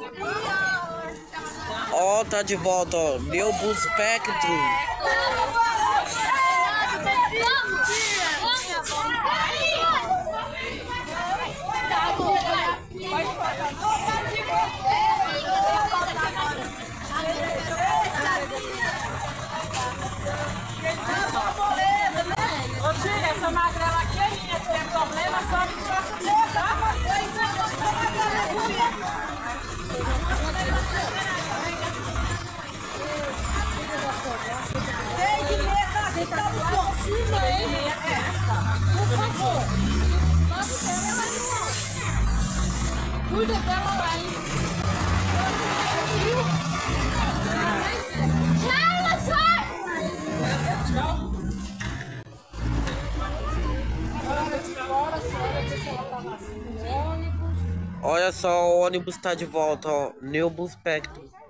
Ó, tá de volta, ó. Neobus Spectrum. Ô tia, essa magrela aqui é minha, se tem problema, só me faça ver, tá? Tem que ver, tá? Tem que estar no pontinho, hein? Por favor. Cuida dela lá, hein? Tchau, sai! Tchau. Olha só, o ônibus tá de volta, ó. Neobus Spectrum.